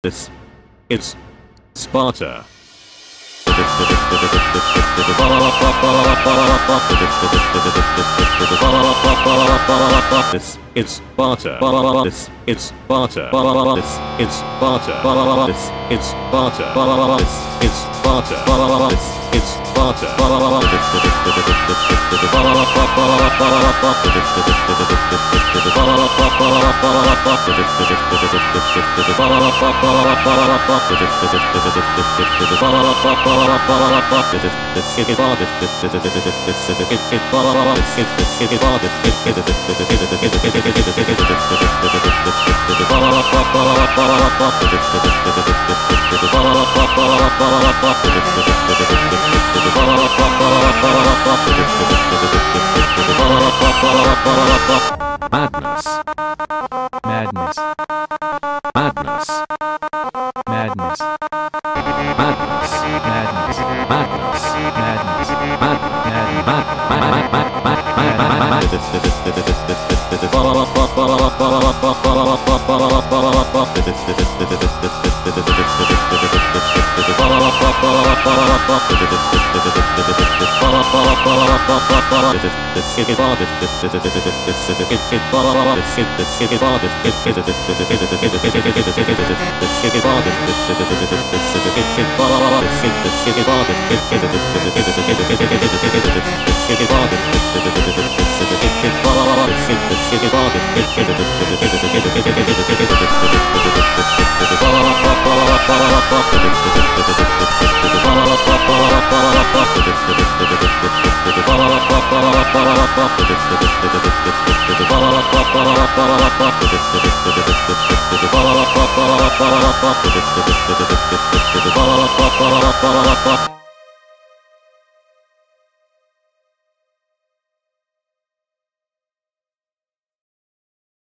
This. It's Sparta. This. It's Sparta. This. It's Sparta. This. It's Sparta. This. It's Sparta. This. It's Sparta. This. It's Sparta. Madness. Madness. Madness. Madness. Madness. Madness. Madness. Madness. Madness.